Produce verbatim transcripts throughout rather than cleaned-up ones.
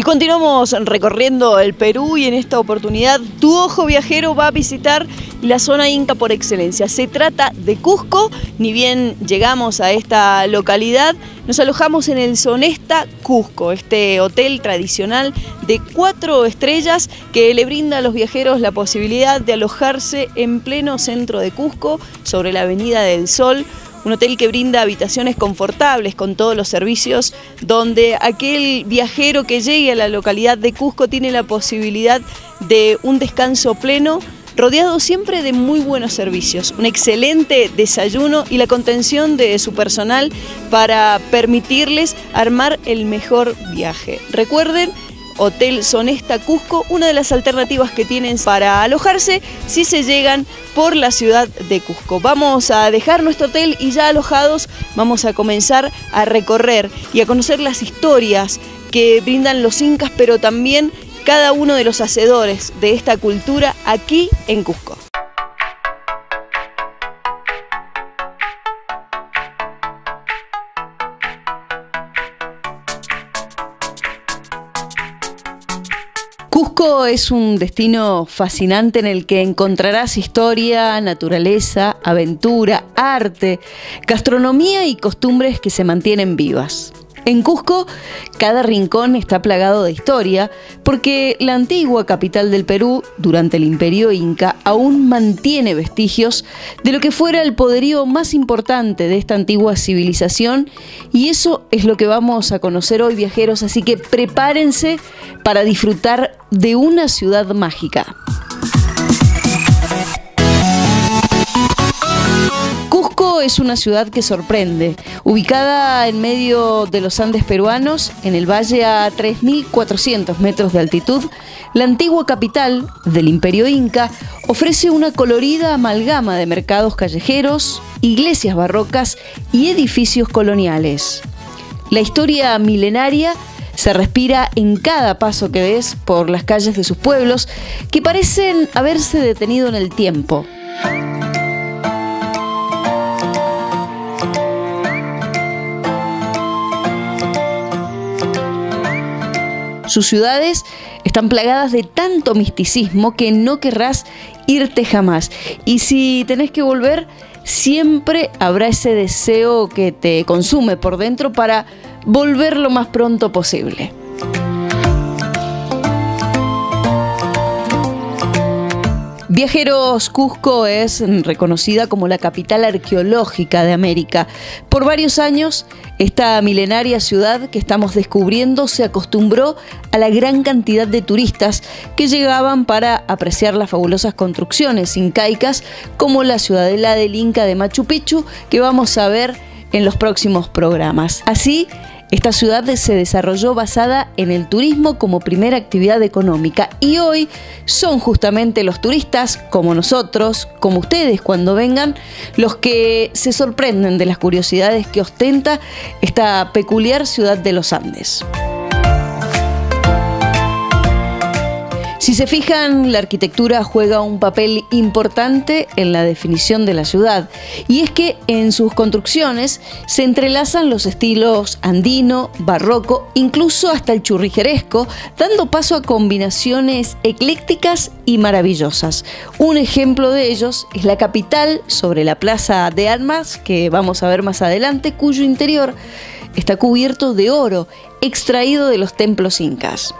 Y continuamos recorriendo el Perú y en esta oportunidad tu ojo viajero va a visitar la zona inca por excelencia. Se trata de Cusco. Ni bien llegamos a esta localidad, nos alojamos en el Sonesta Cusco, este hotel tradicional de cuatro estrellas que le brinda a los viajeros la posibilidad de alojarse en pleno centro de Cusco, sobre la Avenida del Sol. Un hotel que brinda habitaciones confortables con todos los servicios, donde aquel viajero que llegue a la localidad de Cusco tiene la posibilidad de un descanso pleno, rodeado siempre de muy buenos servicios, un excelente desayuno y la contención de su personal para permitirles armar el mejor viaje. Recuerden, Hotel Sonesta Cusco, una de las alternativas que tienen para alojarse si se llegan por la ciudad de Cusco. Vamos a dejar nuestro hotel y ya alojados vamos a comenzar a recorrer y a conocer las historias que brindan los incas, pero también cada uno de los hacedores de esta cultura aquí en Cusco. Cusco es un destino fascinante en el que encontrarás historia, naturaleza, aventura, arte, gastronomía y costumbres que se mantienen vivas. En Cusco, cada rincón está plagado de historia, porque la antigua capital del Perú, durante el Imperio Inca, aún mantiene vestigios de lo que fuera el poderío más importante de esta antigua civilización, y eso es lo que vamos a conocer hoy, viajeros, así que prepárense para disfrutar de una ciudad mágica. Cusco es una ciudad que sorprende, ubicada en medio de los Andes peruanos, en el valle a tres mil cuatrocientos metros de altitud. La antigua capital del Imperio Inca ofrece una colorida amalgama de mercados callejeros, iglesias barrocas y edificios coloniales. La historia milenaria se respira en cada paso que des por las calles de sus pueblos, que parecen haberse detenido en el tiempo. Sus ciudades están plagadas de tanto misticismo que no querrás irte jamás. Y si tenés que volver, siempre habrá ese deseo que te consume por dentro para volver lo más pronto posible. Viajeros, Cusco es reconocida como la capital arqueológica de América. Por varios años, esta milenaria ciudad que estamos descubriendo se acostumbró a la gran cantidad de turistas que llegaban para apreciar las fabulosas construcciones incaicas, como la ciudadela del Inca de Machu Picchu, que vamos a ver en los próximos programas. Así, esta ciudad se desarrolló basada en el turismo como primera actividad económica, y hoy son justamente los turistas, como nosotros, como ustedes cuando vengan, los que se sorprenden de las curiosidades que ostenta esta peculiar ciudad de los Andes. Si se fijan, la arquitectura juega un papel importante en la definición de la ciudad, y es que en sus construcciones se entrelazan los estilos andino, barroco, incluso hasta el churrigueresco, dando paso a combinaciones eclécticas y maravillosas. Un ejemplo de ellos es la capital sobre la Plaza de Armas, que vamos a ver más adelante, cuyo interior está cubierto de oro extraído de los templos incas.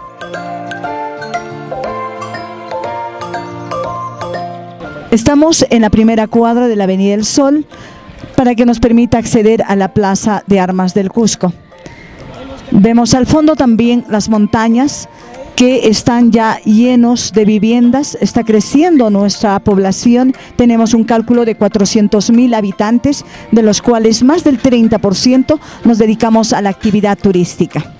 Estamos en la primera cuadra de la Avenida del Sol para que nos permita acceder a la Plaza de Armas del Cusco. Vemos al fondo también las montañas que están ya llenos de viviendas, está creciendo nuestra población, tenemos un cálculo de cuatrocientos mil habitantes, de los cuales más del treinta por ciento nos dedicamos a la actividad turística.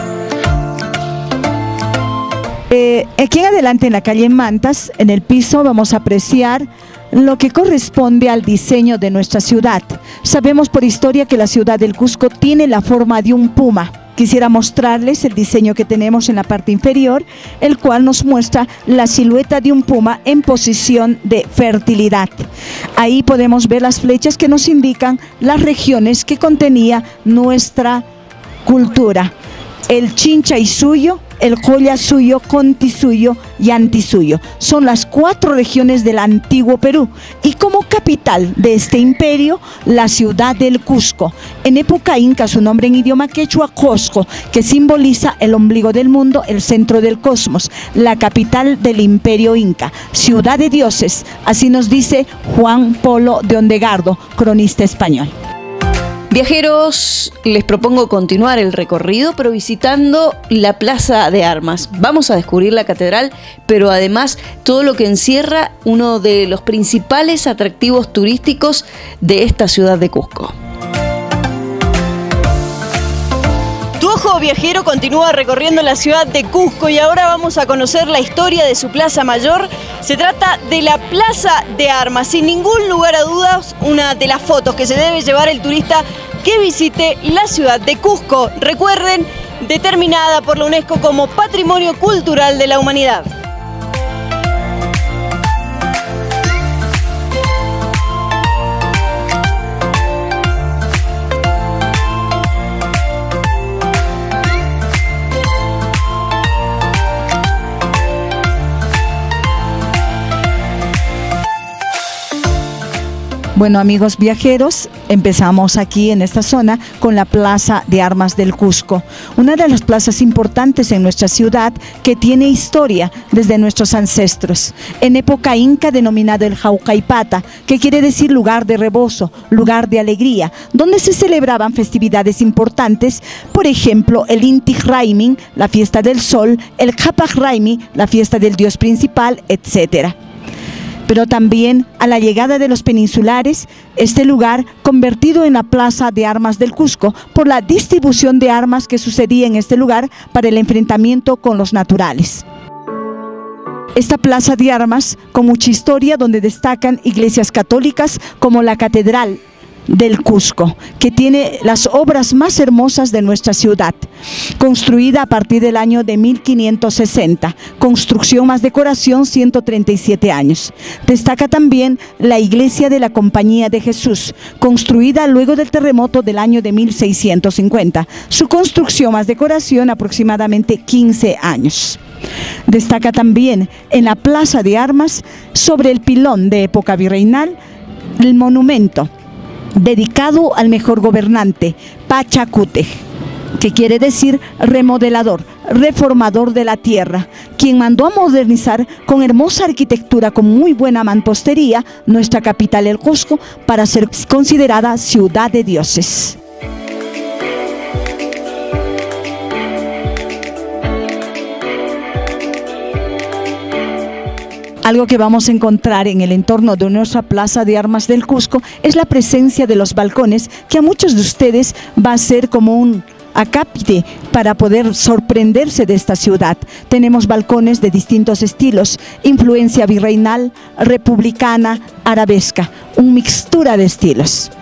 Eh, aquí en adelante, en la calle Mantas, en el piso, vamos a apreciar lo que corresponde al diseño de nuestra ciudad. Sabemos por historia que la ciudad del Cusco tiene la forma de un puma. Quisiera mostrarles el diseño que tenemos en la parte inferior, el cual nos muestra la silueta de un puma en posición de fertilidad. Ahí podemos ver las flechas que nos indican las regiones que contenía nuestra cultura. el Chinchaysuyo, el Collasuyo, Contisuyo y Antisuyo. Son las cuatro regiones del antiguo Perú y como capital de este imperio, la ciudad del Cusco. En época inca, su nombre en idioma quechua, Cosco, que simboliza el ombligo del mundo, el centro del cosmos, la capital del imperio inca, ciudad de dioses, así nos dice Juan Polo de Ondegardo, cronista español. Viajeros, les propongo continuar el recorrido, pero visitando la Plaza de Armas. Vamos a descubrir la catedral, pero además todo lo que encierra uno de los principales atractivos turísticos de esta ciudad de Cusco. Tu ojo viajero continúa recorriendo la ciudad de Cusco y ahora vamos a conocer la historia de su plaza mayor. Se trata de la Plaza de Armas, sin ningún lugar a dudas, una de las fotos que se debe llevar el turista que visite la ciudad de Cusco. Recuerden, determinada por la UNESCO como Patrimonio Cultural de la Humanidad. Bueno, amigos viajeros, empezamos aquí en esta zona con la Plaza de Armas del Cusco, una de las plazas importantes en nuestra ciudad que tiene historia desde nuestros ancestros. En época inca denominada el Jaucaipata, que quiere decir lugar de rebozo, lugar de alegría, donde se celebraban festividades importantes, por ejemplo, el Inti Raymi, la fiesta del sol, el Capac Raymi, la fiesta del dios principal, etcétera. Pero también a la llegada de los peninsulares, este lugar convertido en la Plaza de Armas del Cusco por la distribución de armas que sucedía en este lugar para el enfrentamiento con los naturales. Esta Plaza de Armas con mucha historia donde destacan iglesias católicas como la Catedral del Cusco, que tiene las obras más hermosas de nuestra ciudad, construida a partir del año de mil quinientos sesenta, construcción más decoración ciento treinta y siete años. Destaca también la iglesia de la Compañía de Jesús, construida luego del terremoto del año de mil seiscientos cincuenta, su construcción más decoración aproximadamente quince años. Destaca también en la Plaza de Armas, sobre el pilón de época virreinal, el monumento dedicado al mejor gobernante, Pachacútec, que quiere decir remodelador, reformador de la tierra, quien mandó a modernizar con hermosa arquitectura, con muy buena mampostería, nuestra capital, el Cusco, para ser considerada ciudad de dioses. Algo que vamos a encontrar en el entorno de nuestra Plaza de Armas del Cusco es la presencia de los balcones, que a muchos de ustedes va a ser como un acápite para poder sorprenderse de esta ciudad. Tenemos balcones de distintos estilos, influencia virreinal, republicana, arabesca, una mixtura de estilos.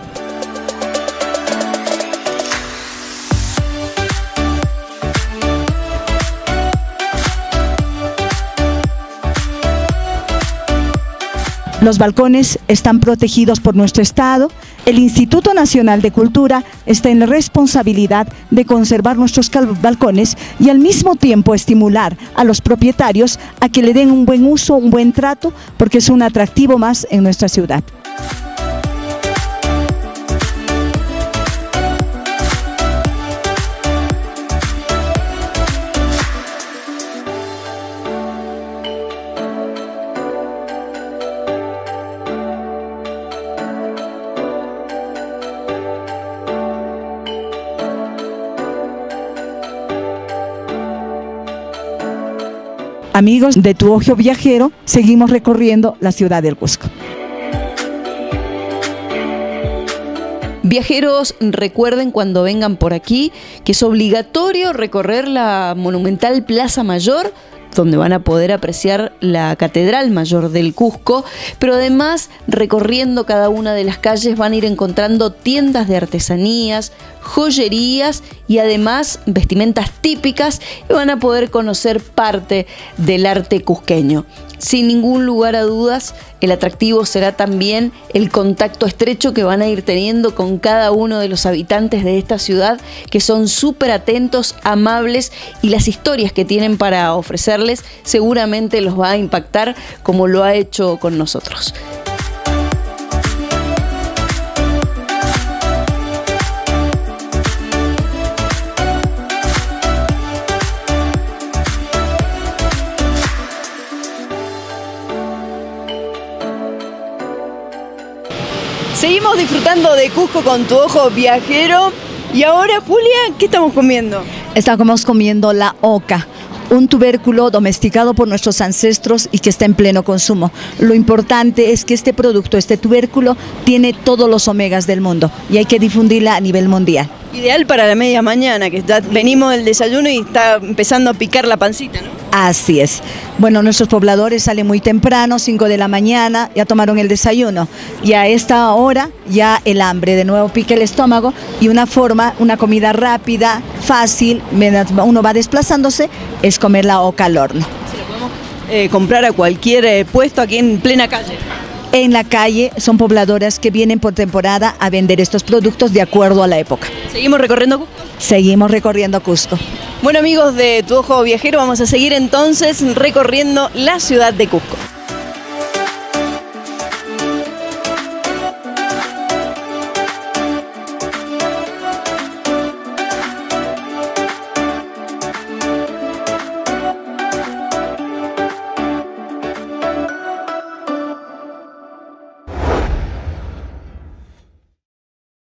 Los balcones están protegidos por nuestro Estado. El Instituto Nacional de Cultura está en la responsabilidad de conservar nuestros balcones y al mismo tiempo estimular a los propietarios a que le den un buen uso, un buen trato, porque es un atractivo más en nuestra ciudad. Amigos de Tu Ojo Viajero, seguimos recorriendo la ciudad del Cusco. Viajeros, recuerden cuando vengan por aquí que es obligatorio recorrer la monumental Plaza Mayor, donde van a poder apreciar la Catedral Mayor del Cusco, pero además recorriendo cada una de las calles van a ir encontrando tiendas de artesanías, joyerías y además vestimentas típicas, y van a poder conocer parte del arte cusqueño. Sin ningún lugar a dudas, el atractivo será también el contacto estrecho que van a ir teniendo con cada uno de los habitantes de esta ciudad, que son súper atentos, amables, y las historias que tienen para ofrecerles seguramente los va a impactar como lo ha hecho con nosotros. Seguimos disfrutando de Cusco con tu ojo viajero. Y ahora, Julia, ¿qué estamos comiendo? Estamos comiendo la oca, un tubérculo domesticado por nuestros ancestros y que está en pleno consumo. Lo importante es que este producto, este tubérculo, tiene todos los omegas del mundo y hay que difundirla a nivel mundial. Ideal para la media mañana, que está, venimos del desayuno y está empezando a picar la pancita, ¿no? Así es. Bueno, nuestros pobladores salen muy temprano, cinco de la mañana, ya tomaron el desayuno. Y a esta hora ya el hambre de nuevo pica el estómago, y una forma, una comida rápida, fácil, uno va desplazándose, es comer la oca al horno. Se la podemos eh, comprar a cualquier eh, puesto aquí en plena calle. En la calle son pobladoras que vienen por temporada a vender estos productos de acuerdo a la época. ¿Seguimos recorriendo Cusco? Seguimos recorriendo Cusco. Bueno, amigos de Tu Ojo Viajero, vamos a seguir entonces recorriendo la ciudad de Cusco.